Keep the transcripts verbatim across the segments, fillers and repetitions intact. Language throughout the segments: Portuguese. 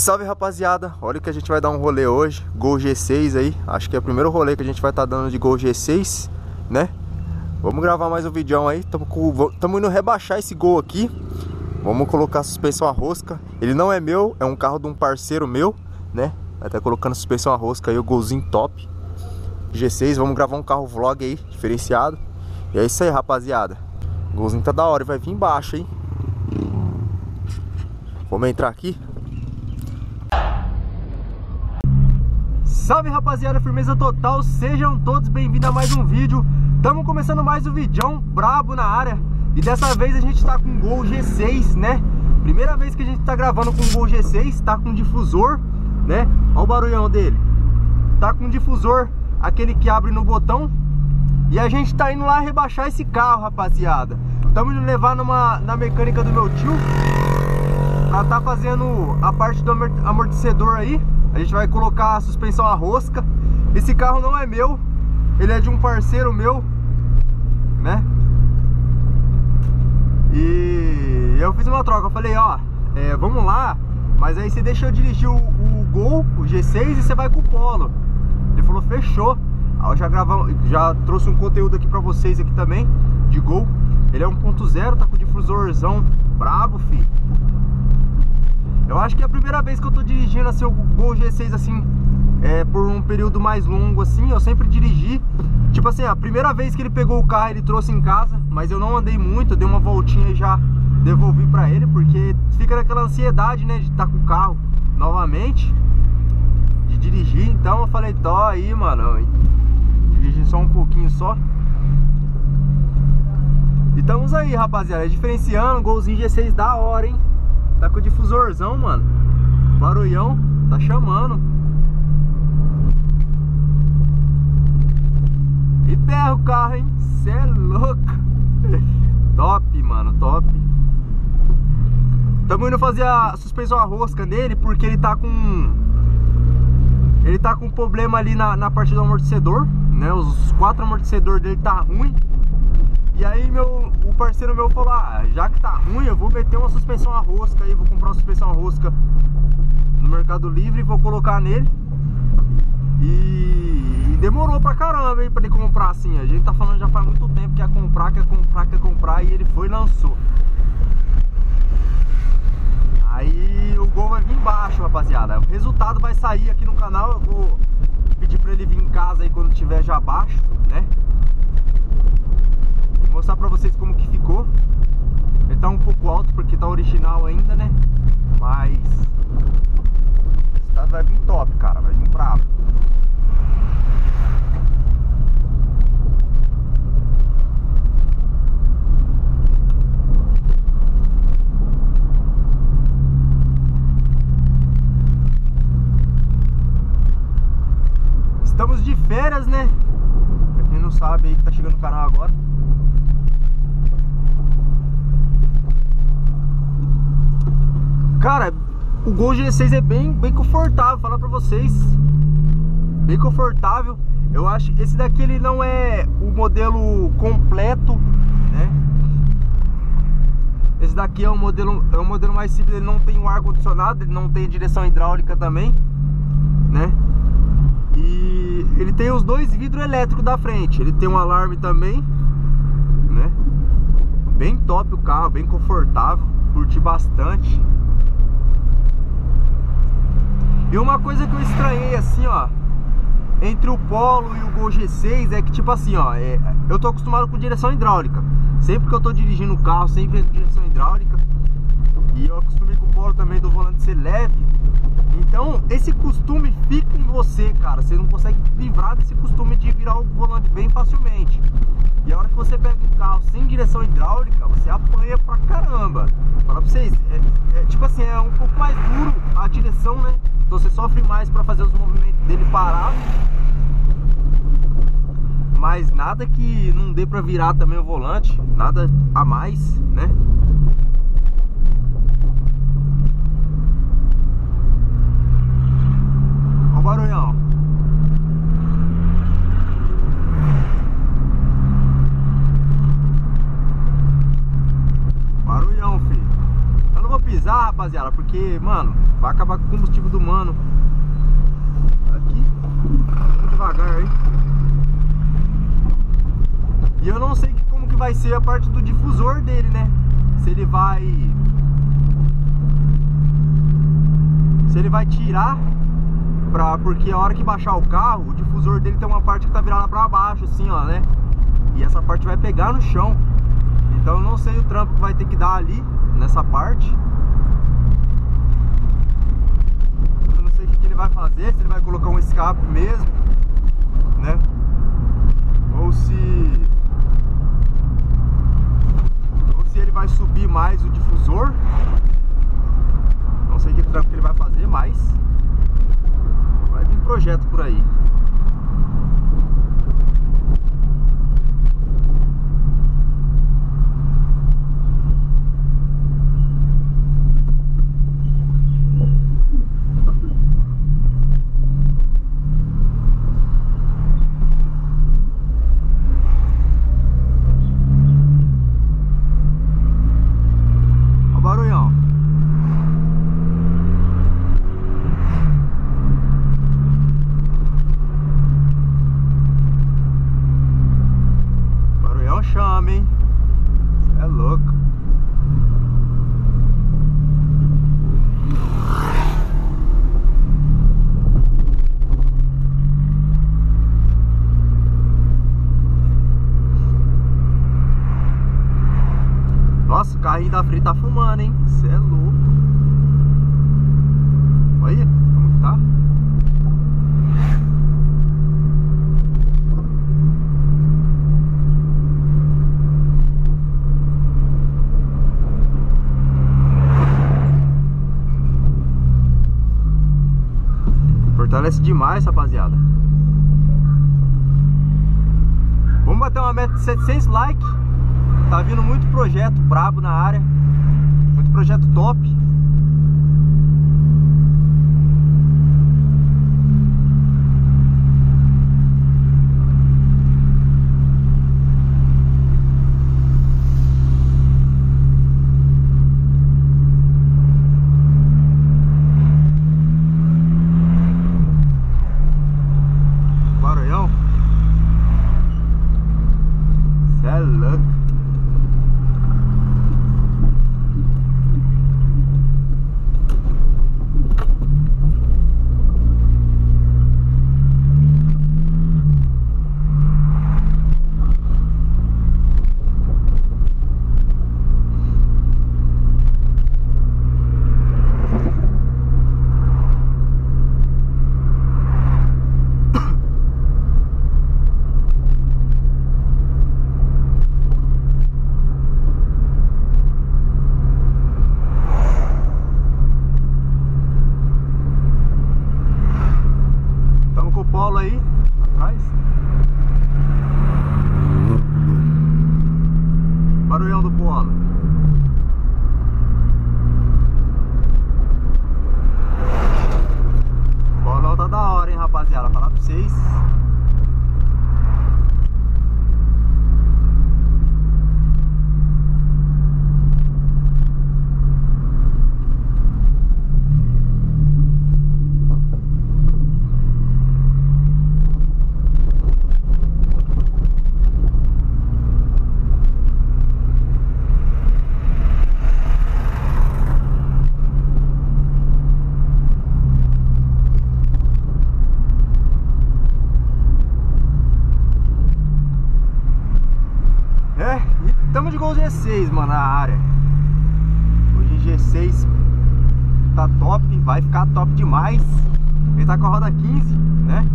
Salve rapaziada, olha que a gente vai dar um rolê hoje, Gol G seis aí. Acho que é o primeiro rolê que a gente vai estar tá dando de Gol G seis, né? Vamos gravar mais um vídeo aí. Tamo, com, tamo indo rebaixar esse Gol aqui. Vamos colocar a suspensão a rosca. Ele não é meu, é um carro de um parceiro meu, né? Vai estar colocando a suspensão a rosca aí, o Golzinho top G seis, vamos gravar um carro vlog aí, diferenciado. E é isso aí rapaziada. O Golzinho tá da hora e vai vir embaixo, hein? Vamos entrar aqui. Salve rapaziada, firmeza total, sejam todos bem-vindos a mais um vídeo. Estamos começando mais um vídeo brabo na área. E dessa vez a gente tá com um Gol G seis, né? Primeira vez que a gente tá gravando com um Gol G seis, tá com difusor, né? Olha o barulhão dele. Tá com difusor, aquele que abre no botão. E a gente tá indo lá rebaixar esse carro, rapaziada. Estamos indo levar numa, na mecânica do meu tio, pra tá fazendo a parte do amortecedor aí. A gente vai colocar a suspensão a rosca. Esse carro não é meu, ele é de um parceiro meu, né? E eu fiz uma troca, eu falei, ó, é, vamos lá, mas aí você deixa eu dirigir o, o Gol, o G seis, e você vai com o Polo. Ele falou, fechou. Aí eu já, gravamos, já trouxe um conteúdo aqui pra vocês aqui também, de Gol. Ele é um ponto zero, tá com difusorzão brabo, filho. Eu acho que é a primeira vez que eu tô dirigindo assim, o Gol G seis assim, é, por um período mais longo assim. Eu sempre dirigi, tipo assim, a primeira vez que ele pegou o carro ele trouxe em casa, mas eu não andei muito, eu dei uma voltinha e já devolvi pra ele, porque fica naquela ansiedade, né, de estar com o carro novamente, de dirigir. Então eu falei, tô aí, mano, dirigir só um pouquinho só. E estamos aí, rapaziada, diferenciando, Golzinho G seis da hora, hein. Tá com o difusorzão, mano. Barulhão, tá chamando. E berra o carro, hein? Cê é louco. Top, mano, top. Tamo indo fazer a suspensão a rosca nele, porque ele tá com... Ele tá com problema ali na, na parte do amortecedor, né? Os quatro amortecedores dele tá ruim. E aí meu, o parceiro meu falou, ah, já que tá ruim, eu vou meter uma suspensão a rosca aí, vou comprar uma suspensão a rosca no Mercado Livre e vou colocar nele. E, e demorou pra caramba, hein, pra ele comprar assim. A gente tá falando já faz muito tempo que ia comprar, quer comprar, quer comprar, e ele foi e lançou. Aí o Gol vai vir embaixo, rapaziada. O resultado vai sair aqui no canal, eu vou pedir pra ele vir em casa aí quando tiver já abaixo, né? Mostrar pra vocês como que ficou. Ele tá um pouco alto porque tá original ainda, né? Mas o resultado vai vir top, cara. Vai vir bravo. Estamos de férias, né? Pra quem não sabe aí que tá chegando no canal agora. Cara, o Gol G seis é bem, bem confortável, falar pra vocês. Bem confortável. Eu acho que esse daqui ele não é o modelo completo, né? Esse daqui é um modelo, é um modelo mais simples, ele não tem o ar condicionado, ele não tem direção hidráulica também, né? E ele tem os dois vidros elétricos da frente, ele tem um alarme também, né? Bem top o carro, bem confortável, curti bastante. E uma coisa que eu estranhei assim, ó, entre o Polo e o Gol G seis é que tipo assim, ó, é, eu tô acostumado com direção hidráulica. Sempre que eu tô dirigindo o carro, sempre é direção hidráulica. E eu acostumei com o Polo também do volante ser leve. Então esse costume fica em você, cara. Você não consegue livrar desse costume de virar o volante bem facilmente. E a hora que você pega um carro sem direção hidráulica, você apanha pra caramba. Falar pra vocês, é, é, tipo assim, é um pouco mais duro a direção, né? Então você sofre mais pra fazer os movimentos dele parado. Mas nada que não dê pra virar também o volante. Nada a mais, né? Olha o barulhão. Barulhão, filho. Eu não vou pisar, rapaziada, porque, mano, Vai acabar com o combustível do mano. Aqui, vamos devagar aí. E eu não sei que, como que vai ser a parte do difusor dele, né? Se ele vai... Se ele vai tirar pra... Porque a hora que baixar o carro, o difusor dele tem uma parte que tá virada pra baixo, assim, ó, né? E essa parte vai pegar no chão. Então eu não sei o trampo que vai ter que dar ali, nessa parte. Eu não sei o que ele vai fazer, se ele vai colocar um escape mesmo, né? Ou se... Ou se ele vai subir mais o difusor. Não sei que trampo que ele vai fazer, mas vai vir projeto por aí. Chama, hein? Cê é louco. Nossa, o carrinho da frente tá fumando, hein? Cê é louco. Olha como que tá. Fortalece demais, rapaziada. Vamos bater uma meta de setecentos likes. Tá vindo muito projeto brabo na área. Muito projeto top. Polo aí, atrás. Barulhão do Polo. O Polão tá da hora, hein, rapaziada. Falar pra vocês. Estamos de Gol G seis, mano, na área. Hoje G seis tá top, vai ficar top demais. Ele tá com a roda quinze, né?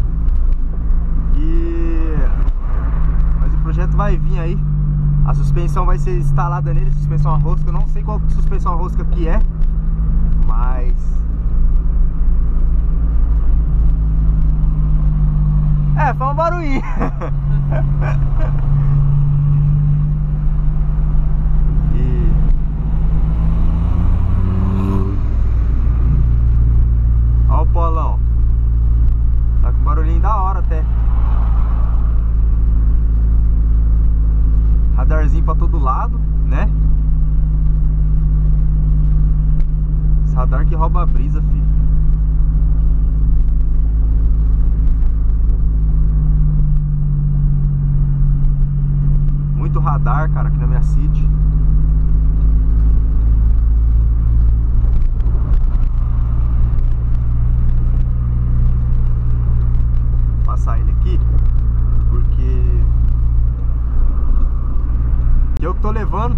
E... Mas o projeto vai vir aí. A suspensão vai ser instalada nele, suspensão a rosca. Eu não sei qual suspensão a rosca que é, mas... É, foi um barulhinho. Olha o Polão. Tá com barulhinho da hora até. Radarzinho pra todo lado, né? Esse radar que rouba a brisa.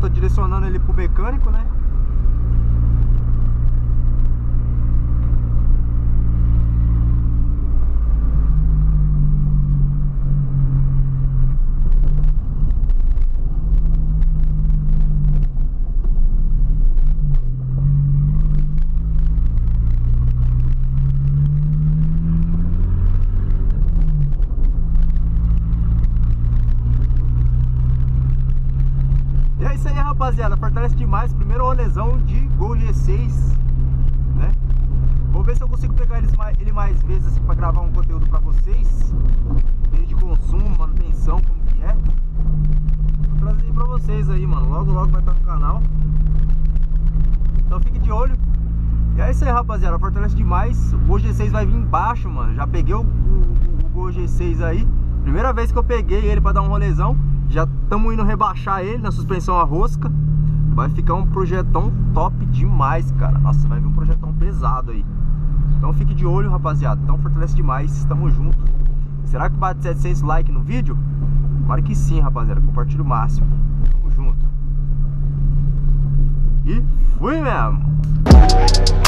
tô direcionando ele pro mecânico, né? E é isso aí, rapaziada, fortalece demais. Primeiro rolezão de Gol G seis, né? Vou ver se eu consigo pegar eles mais, ele mais vezes assim, pra gravar um conteúdo pra vocês, desde consumo, manutenção, como que é. Vou trazer aí pra vocês aí, mano. Logo, logo vai estar no canal. Então fique de olho. E é isso aí, rapaziada, fortalece demais. O Gol G seis vai vir embaixo, mano. Já peguei o, o, o Gol G seis aí. Primeira vez que eu peguei ele pra dar um rolezão. Já estamos indo rebaixar ele na suspensão a rosca. Vai ficar um projetão top demais, cara. Nossa, vai vir um projetão pesado aí. Então fique de olho, rapaziada. Então fortalece demais, tamo junto. Será que bate setecentos likes no vídeo? Claro que sim, rapaziada. Compartilha o máximo. Tamo junto. E fui mesmo.